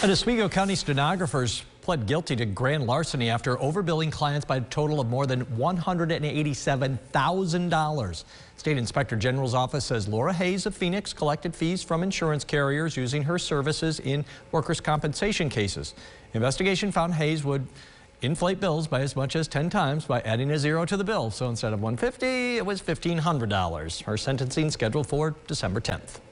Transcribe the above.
An Oswego County stenographers pled guilty to grand larceny after overbilling clients by a total of more than $187,000. State Inspector General's office says Laura Hayes of Phoenix collected fees from insurance carriers using her services in workers' compensation cases. Investigation found Hayes would inflate bills by as much as 10 times by adding a zero to the bill. So instead of $150, it was $1,500. Her sentencing scheduled for December 10th.